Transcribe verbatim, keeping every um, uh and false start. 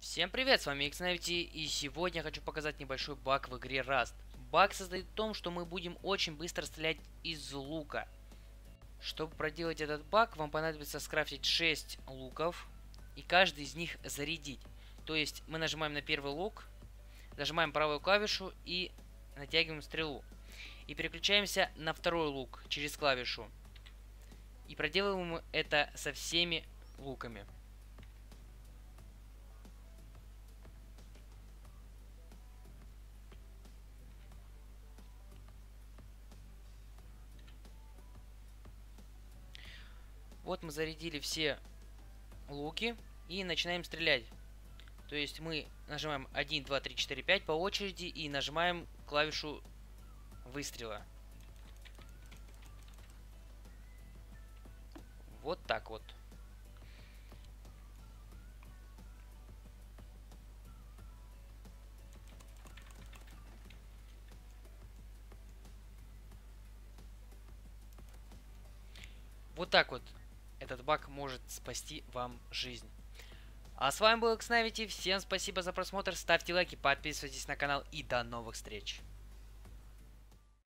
Всем привет, с вами Xnavity, и сегодня я хочу показать небольшой баг в игре Rust. Баг состоит в том, что мы будем очень быстро стрелять из лука. Чтобы проделать этот баг, вам понадобится скрафтить шесть луков и каждый из них зарядить. То есть мы нажимаем на первый лук, нажимаем правую клавишу и натягиваем стрелу. И переключаемся на второй лук через клавишу. И проделываем это со всеми луками. Вот мы зарядили все луки и начинаем стрелять. То есть мы нажимаем один, два, три, четыре, пять по очереди и нажимаем клавишу выстрела. Вот так вот. Вот так вот этот баг может спасти вам жизнь. А с вами был Xnavity. Всем спасибо за просмотр. Ставьте лайки, подписывайтесь на канал и до новых встреч.